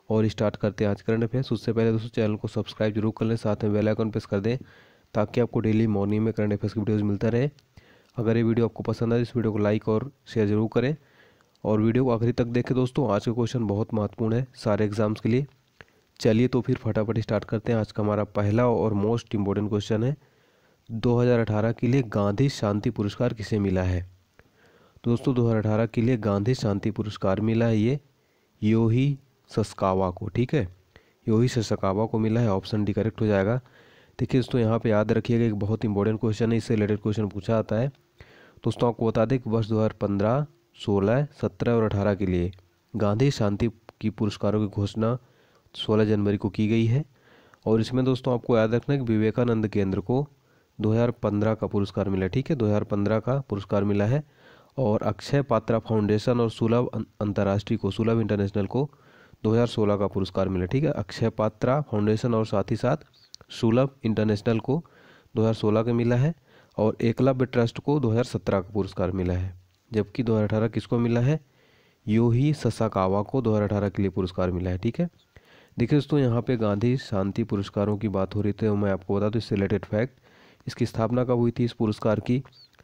और स्टार्ट करते हैं आज करंट अफेयर्स। उससे पहले दोस्तों चैनल को सब्सक्राइब जरूर कर लें, साथ में बेल आइकन प्रेस कर दें ताकि आपको डेली मॉर्निंग में करंट अफेयर्स की वीडियोज़ मिलता रहे। अगर ये वीडियो आपको पसंद आए तो इस वीडियो को लाइक और शेयर जरूर करें और वीडियो को आखिरी तक देखें। दोस्तों आज का क्वेश्चन बहुत महत्वपूर्ण है सारे एग्जाम्स के लिए। चलिए तो फिर फटाफट स्टार्ट करते हैं। आज का हमारा पहला और मोस्ट इम्पोर्टेंट क्वेश्चन है, 2018 के लिए गांधी शांति पुरस्कार किसे मिला है। तो दोस्तों 2018 के लिए गांधी शांति पुरस्कार मिला है ये योही ससाकावा को। ठीक है, योही ससाकावा को मिला है। ऑप्शन डी करेक्ट हो जाएगा। देखिए दोस्तों यहाँ पे याद रखिएगा एक बहुत इंपॉर्टेंट क्वेश्चन है, इससे रिलेटेड क्वेश्चन पूछा आता है। दोस्तों आपको बता दें कि वर्ष 2015, 16, 17 और 18 के लिए गांधी शांति की पुरस्कारों की घोषणा 16 जनवरी को की गई है। और इसमें दोस्तों आपको याद रखना है कि विवेकानंद केंद्र को 2015 का पुरस्कार मिला है। ठीक है, 2015 का पुरस्कार मिला है। और अक्षय पात्रा फाउंडेशन और सुलभ अंतर्राष्ट्रीय को, सुलभ इंटरनेशनल को 2016 का पुरस्कार मिला। ठीक है, अक्षय पात्रा फाउंडेशन और साथ ही साथ सुलभ इंटरनेशनल को 2016 का मिला है। और एकलव्य ट्रस्ट को 2017 का पुरस्कार मिला है। जबकि 2018 किसको मिला है, योही ससाकावा को 2018 के लिए पुरस्कार मिला है। ठीक है, देखिए दोस्तों यहाँ पे गांधी शांति पुरस्कारों की बात हो रही थी, मैं आपको बता दूँ इससे रिलेटेड फैक्ट। इसकी स्थापना कब हुई थी इस पुरस्कार की,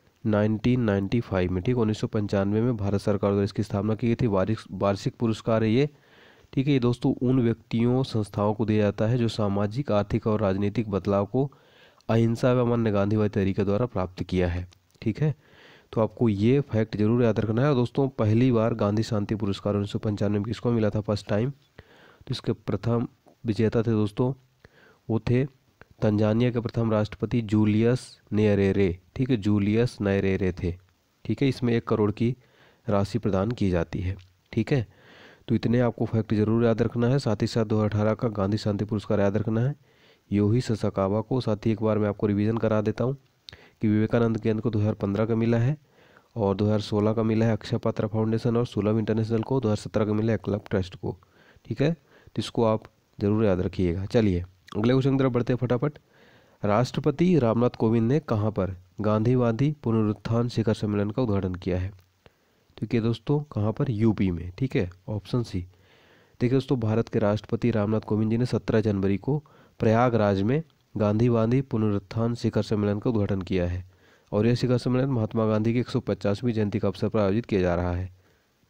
1995 में। ठीक, 1995 में भारत सरकार द्वारा इसकी स्थापना की गई थी। वार्षिक पुरस्कार है ये। ठीक है, ये दोस्तों उन व्यक्तियों संस्थाओं को दिया जाता है जो सामाजिक, आर्थिक और राजनीतिक बदलाव को अहिंसा व मान्य गांधीवादी तरीके द्वारा प्राप्त किया है। ठीक है, तो आपको ये फैक्ट जरूर याद रखना है। और दोस्तों पहली बार गांधी शांति पुरस्कार 1995 में किसको मिला था, फर्स्ट टाइम। तो इसके प्रथम विजेता थे दोस्तों, वो थे तंजानिया के प्रथम राष्ट्रपति जूलियस न्येरेरे। ठीक है, जूलियस न्येरेरे थे। ठीक है, इसमें 1 करोड़ की राशि प्रदान की जाती है। ठीक है, तो इतने आपको फैक्ट जरूर याद रखना है। साथ ही साथ 2018 का गांधी शांति पुरस्कार याद रखना है योही ससाकावा को। साथ ही एक बार मैं आपको रिवीजन करा देता हूँ कि विवेकानंद केंद्र को 2015 का मिला है और 2016 का मिला है अक्षय पात्रा फाउंडेशन और सुलभ इंटरनेशनल को, 2017 का मिला है एकलव्य ट्रस्ट को। ठीक है, तो इसको आप जरूर याद रखिएगा। चलिए अगले क्वेश्चन की तरफ बढ़ते हैं फटाफट। राष्ट्रपति रामनाथ कोविंद ने कहाँ पर गांधीवादी पुनरुत्थान शिखर सम्मेलन का उद्घाटन किया है। ठीक है दोस्तों, कहाँ पर, यूपी में। ठीक है, ऑप्शन सी। देखिए दोस्तों भारत के राष्ट्रपति रामनाथ कोविंद जी ने 17 जनवरी को प्रयागराज में गांधीवादी पुनरुत्थान शिखर सम्मेलन का उद्घाटन किया है। और यह शिखर सम्मेलन महात्मा गांधी की 150वीं जयंती का अवसर पर आयोजित किया जा रहा है।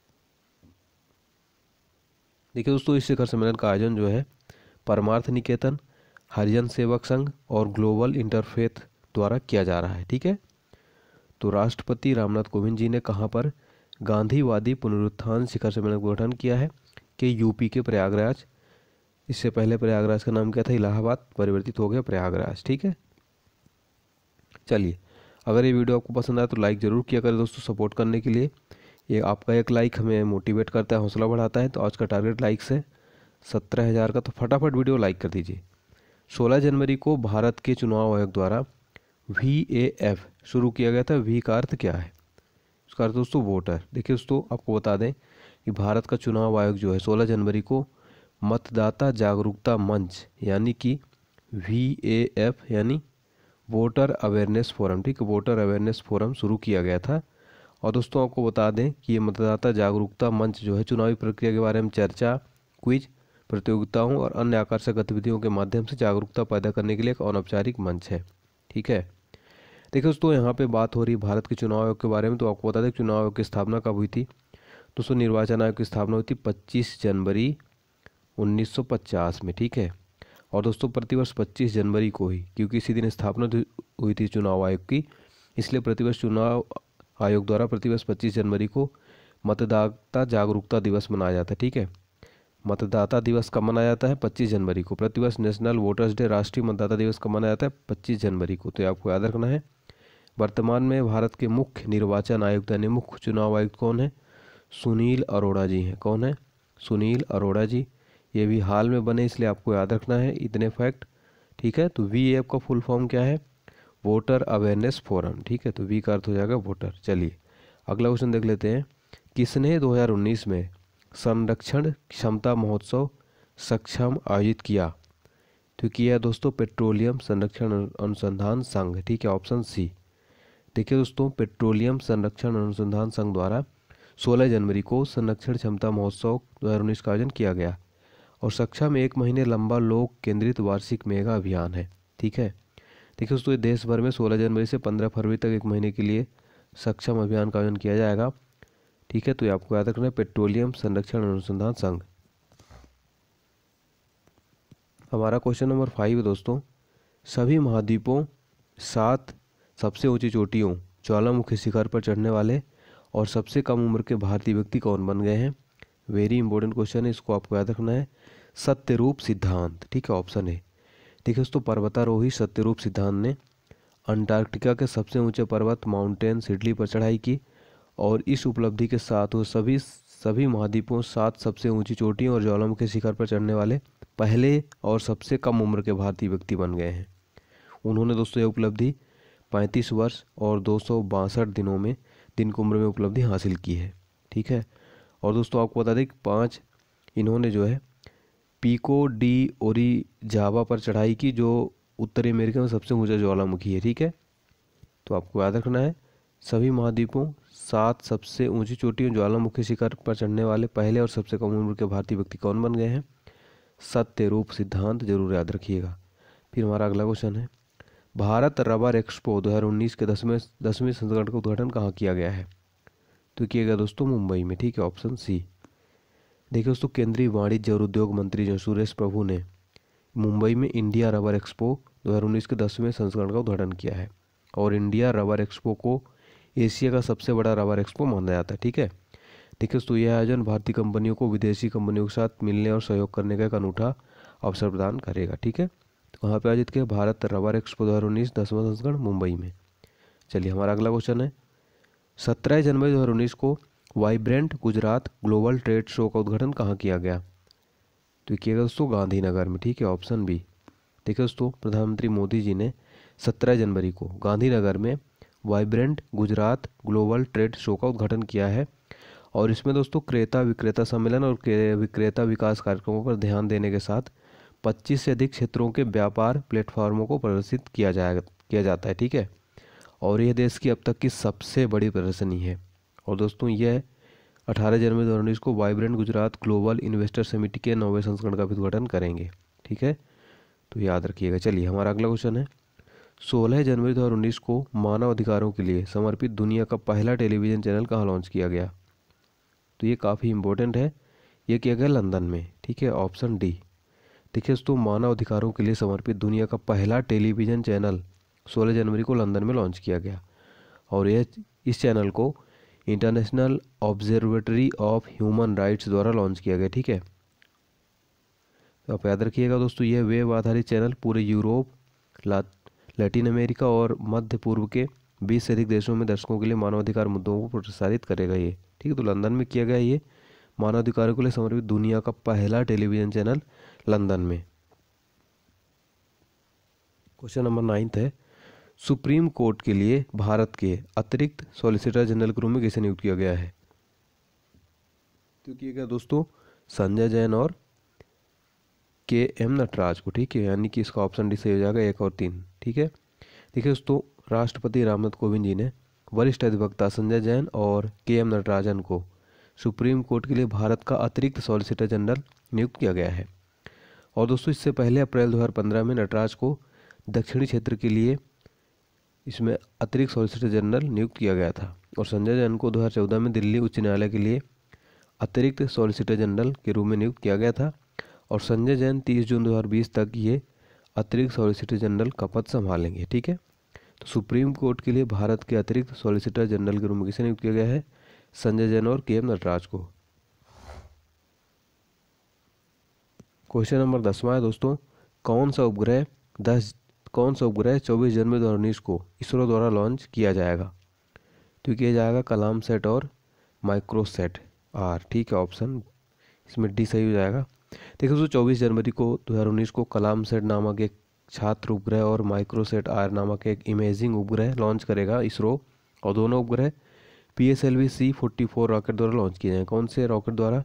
देखिए दोस्तों इस शिखर सम्मेलन का आयोजन जो है परमार्थ निकेतन, हरिजन सेवक संघ और ग्लोबल इंटरफेथ द्वारा किया जा रहा है। ठीक है, तो राष्ट्रपति रामनाथ कोविंद जी ने कहाँ पर गांधीवादी पुनरुत्थान शिखर सम्मेलन का गठन किया है कि यूपी के प्रयागराज। इससे पहले प्रयागराज का नाम क्या था, इलाहाबाद, परिवर्तित हो गया प्रयागराज। ठीक है, चलिए अगर ये वीडियो आपको पसंद आए तो लाइक ज़रूर किया करें दोस्तों, सपोर्ट करने के लिए। ये आपका एक लाइक हमें मोटिवेट करता है, हौसला बढ़ाता है। तो आज का टारगेट लाइक्स है 17,000 का, तो फटाफट वीडियो लाइक कर दीजिए। 16 जनवरी को भारत के चुनाव आयोग द्वारा VAF शुरू किया गया था। वी का अर्थ क्या है, उसका अर्थ दोस्तों वोटर। देखिए दोस्तों आपको बता दें कि भारत का चुनाव आयोग जो है 16 जनवरी को मतदाता जागरूकता मंच यानी कि VAF यानी वोटर अवेयरनेस फोरम, ठीक है, वोटर अवेयरनेस फोरम शुरू किया गया था। और दोस्तों आपको बता दें कि ये मतदाता जागरूकता मंच जो है चुनावी प्रक्रिया के बारे में चर्चा, क्विज प्रतियोगिताओं और अन्य आकर्षक गतिविधियों के माध्यम से जागरूकता पैदा करने के लिए एक अनौपचारिक मंच है। ठीक है, देखिए दोस्तों यहाँ पे बात हो रही है भारत के चुनाव आयोग के बारे में। तो आपको बता दें चुनाव आयोग की स्थापना कब हुई थी। दोस्तों निर्वाचन आयोग की स्थापना हुई थी 25 जनवरी 1950 में। ठीक है, और दोस्तों प्रतिवर्ष 25 जनवरी को ही, क्योंकि इसी दिन स्थापना हुई थी चुनाव आयोग की, इसलिए प्रतिवर्ष चुनाव आयोग द्वारा प्रतिवर्ष 25 जनवरी को मतदाता जागरूकता दिवस मनाया जाता है। ठीक है, मतदाता दिवस कब मनाया जाता है, 25 जनवरी को। प्रतिवर्ष नेशनल वोटर्स डे, राष्ट्रीय मतदाता दिवस कब मनाया जाता है, 25 जनवरी को। तो ये आपको याद रखना है। वर्तमान में भारत के मुख्य निर्वाचन आयुक्त यानी मुख्य चुनाव आयुक्त कौन है, सुनील अरोड़ा जी हैं। कौन है, सुनील अरोड़ा जी। ये भी हाल में बने इसलिए आपको याद रखना है इतने फैक्ट। ठीक है, तो VAF का फुल फॉर्म क्या है, वोटर अवेयरनेस फोरम। ठीक है, तो वी का अर्थ हो जाएगा वोटर। चलिए अगला क्वेश्चन देख लेते हैं। किसने 2019 में संरक्षण क्षमता महोत्सव सक्षम आयोजित किया। तो किया है दोस्तों पेट्रोलियम संरक्षण अनुसंधान संघ। ठीक है, ऑप्शन सी। देखिए दोस्तों पेट्रोलियम संरक्षण अनुसंधान संघ द्वारा 16 जनवरी को संरक्षण क्षमता महोत्सव 2019 का आयोजन किया गया। और सक्षम 1 महीने लंबा लोक केंद्रित वार्षिक मेगा अभियान है। ठीक है, देखिए दोस्तों ये देश भर में 16 जनवरी से 15 फरवरी तक 1 महीने के लिए सक्षम अभियान का आयोजन किया जाएगा। ठीक है, तो ये आपको याद रखना है, पेट्रोलियम संरक्षण अनुसंधान संघ। हमारा क्वेश्चन नंबर 5 है दोस्तों, सभी महाद्वीपों 7 सबसे ऊंची चोटियों ज्वालामुखी शिखर पर चढ़ने वाले और सबसे कम उम्र के भारतीय व्यक्ति कौन बन गए हैं? वेरी इंपॉर्टेंट क्वेश्चन है, इसको आपको याद रखना है। सत्यरूप सिद्धांत, ठीक है, ऑप्शन है। देखिए दोस्तों, पर्वतारोही सत्यरूप सिद्धांत ने अंटार्कटिका के सबसे ऊंचे पर्वत माउंटेन सिडली पर चढ़ाई की और इस उपलब्धि के साथ वो सभी महाद्वीपों 7 सबसे ऊंची चोटियों और ज्वालामुखी शिखर पर चढ़ने वाले पहले और सबसे कम उम्र के भारतीय व्यक्ति बन गए हैं। उन्होंने दोस्तों ये उपलब्धि 35 वर्ष और 262 दिन की उम्र में उपलब्धि हासिल की है। ठीक है, और दोस्तों आपको बता दें कि 5 इन्होंने जो है पीको डी ओरिजावा पर चढ़ाई की, जो उत्तरी अमेरिका में सबसे ऊंचा ज्वालामुखी है। ठीक है, तो आपको याद रखना है, सभी महाद्वीपों 7 सबसे ऊंची चोटियों ज्वालामुखी शिखर पर चढ़ने वाले पहले और सबसे कम उम्र के भारतीय व्यक्ति कौन बन गए हैं? सत्यरूप सिद्धांत, जरूर याद रखिएगा। फिर हमारा अगला क्वेश्चन है, भारत रबर एक्सपो 2019 के 10वें संस्करण का उद्घाटन कहाँ किया गया है? तो किया गया दोस्तों मुंबई में। ठीक है, ऑप्शन सी। देखिए दोस्तों, केंद्रीय वाणिज्य और उद्योग मंत्री जो सुरेश प्रभु ने मुंबई में इंडिया रबर एक्सपो 2019 के 10वें संस्करण का उद्घाटन किया है और इंडिया रबर एक्सपो को एशिया का सबसे बड़ा रबर एक्सपो माना जाता है। ठीक है, देखिए दोस्तों, यह आयोजन भारतीय कंपनियों को विदेशी कंपनियों के साथ मिलने और सहयोग करने का एक अनूठा अवसर प्रदान करेगा। ठीक है, तो कहाँ पे आयोजित किया? भारत रबर एक्सपो 2019 10वां संस्करण मुंबई में। चलिए हमारा अगला क्वेश्चन है, 17 जनवरी 2019 को vibrant Gujarat global trade show का उद्घाटन कहाँ किया गया? तो किया गया दोस्तों गांधीनगर में। ठीक है, ऑप्शन बी। देखिए दोस्तों, प्रधानमंत्री मोदी जी ने 17 जनवरी को गांधीनगर में vibrant Gujarat global trade show का उद्घाटन किया है और इसमें दोस्तों क्रेता विक्रेता सम्मेलन और विक्रेता विकास कार्यक्रमों पर ध्यान देने के साथ 25 से अधिक क्षेत्रों के व्यापार प्लेटफॉर्मों को प्रदर्शित किया जाता है। ठीक है, और यह देश की अब तक की सबसे बड़ी प्रदर्शनी है। और दोस्तों यह 18 जनवरी 2019 को वाइब्रेंट गुजरात ग्लोबल इन्वेस्टर समिति के 9वें संस्करण का भी उद्घाटन करेंगे। ठीक है, तो याद रखिएगा। चलिए हमारा अगला क्वेश्चन है, 16 जनवरी 2019 को मानव अधिकारों के लिए समर्पित दुनिया का पहला टेलीविज़न चैनल कहाँ लॉन्च किया गया? तो ये काफ़ी इंपॉर्टेंट है, ये किया गया लंदन में। ठीक है, ऑप्शन डी। देखिए दोस्तों, मानव अधिकारों के लिए समर्पित दुनिया का पहला टेलीविज़न चैनल 16 जनवरी को लंदन में लॉन्च किया गया और यह इस चैनल को International Observatory of Human Rights द्वारा लॉन्च किया गया। ठीक है, तो आप याद रखिएगा दोस्तों, यह वेब आधारित चैनल पूरे यूरोप, लैटिन अमेरिका और मध्य पूर्व के 20 से अधिक देशों में दर्शकों के लिए मानवाधिकार मुद्दों को प्रसारित करेगा ये। ठीक है, तो लंदन में किया गया ये मानवाधिकारों के लिए समर्पित दुनिया का पहला टेलीविज़न चैनल लंदन में। क्वेश्चन नंबर 9 है, सुप्रीम कोर्ट के लिए भारत के अतिरिक्त सॉलिसिटर जनरल के रूप में किसे नियुक्त किया गया है? तो किया गया दोस्तों संजय जैन और KM नटराज को। ठीक है, यानी कि इसका ऑप्शन डी सही हो जाएगा, 1 और 3। ठीक है, देखिए दोस्तों, राष्ट्रपति रामनाथ कोविंद जी ने वरिष्ठ अधिवक्ता संजय जैन और KM नटराजन को सुप्रीम कोर्ट के लिए भारत का अतिरिक्त सॉलिसिटर जनरल नियुक्त किया गया है। और दोस्तों इससे पहले अप्रैल 2015 में नटराज को दक्षिणी क्षेत्र के लिए इसमें अतिरिक्त सॉलिसिटर जनरल नियुक्त किया गया था और संजय जैन को 2014 में दिल्ली उच्च न्यायालय के लिए अतिरिक्त सॉलिसिटर जनरल के रूप में नियुक्त किया गया था और संजय जैन 30 जून 2020 तक ये अतिरिक्त सॉलिसिटर जनरल का पद संभालेंगे। ठीक है, तो सुप्रीम कोर्ट के लिए भारत के अतिरिक्त सॉलिसिटर जनरल के रूप में किसे नियुक्त किया गया है? संजय जैन और KM नटराज को। क्वेश्चन नंबर 10वां है दोस्तों, कौन सा उपग्रह 24 जनवरी 2019 को इसरो द्वारा लॉन्च किया जाएगा? तो किया जाएगा कलाम सेट और माइक्रोसेट R। ठीक है, ऑप्शन इसमें डी सही हो जाएगा। देखिए दोस्तों, 24 जनवरी को 2019 को कलाम सेट नामक एक छात्र उपग्रह और माइक्रोसेट R नामक एक इमेजिंग उपग्रह लॉन्च करेगा इसरो और दोनों उपग्रह PSLV C-44 रॉकेट द्वारा लॉन्च किए जाएंगे। कौन से रॉकेट द्वारा?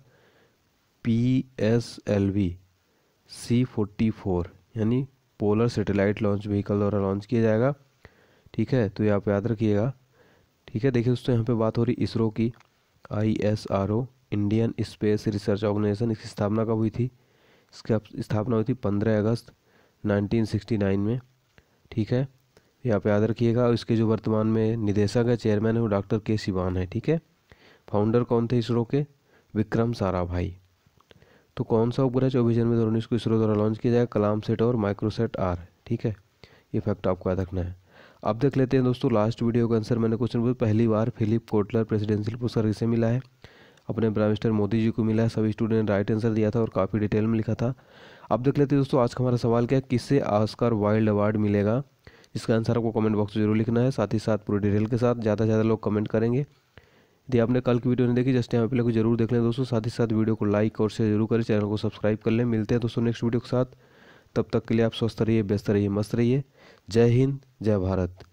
PSLV C-44 यानी पोलर सैटेलाइट लॉन्च व्हीकल द्वारा लॉन्च किया जाएगा। ठीक है, तो ये आप याद रखिएगा। ठीक है, देखिए दोस्तों, यहाँ पे बात हो रही इसरो की। ISRO Indian Space Research Organisation, इसकी स्थापना कब हुई थी? इसकी स्थापना हुई थी 15 अगस्त 1969 में। ठीक है, यहाँ पे याद रखिएगा। और इसके जो वर्तमान में निदेशक है, चेयरमैन है, वो डॉक्टर के सिवान है। ठीक है, फाउंडर कौन थे इसरो के? विक्रम साराभाई। तो कौन सा उपग्रह 24 जनवरी 2019 को इसरो द्वारा लॉन्च किया जाएगा? कलाम सेट और माइक्रोसेट आर। ठीक है, ये फैक्ट आपको याद रखना है। अब देख लेते हैं दोस्तों लास्ट वीडियो का आंसर। मैंने क्वेश्चन पूछा, पहली बार फिलिप कोटलर प्रेसिडेंशियल पुरस्कार किसे मिला है? अपने प्राइम मिनिस्टर मोदी जी को मिला है। सभी स्टूडेंट ने राइट आंसर दिया था और काफ़ी डिटेल में लिखा था। अब देख लेते हैं दोस्तों आज का हमारा सवाल क्या है, किससे ऑस्कर वाइल्ड अवार्ड मिलेगा? इसका आंसर आपको कमेंट बॉक्स में जरूर लिखना है, साथ ही साथ पूरी डिटेल के साथ। ज़्यादा से ज़्यादा लोग कमेंट करेंगे। यदि आपने कल की वीडियो नहीं देखी, जस्ट यहाँ पे जरूर देख लें दोस्तों। साथ ही साथ वीडियो को लाइक और शेयर जरूर करें, चैनल को सब्सक्राइब कर लें। मिलते हैं दोस्तों नेक्स्ट वीडियो के साथ। तब तक के लिए आप स्वस्थ रहिए, व्यस्त रहिए, मस्त रहिए। जय हिंद, जय भारत।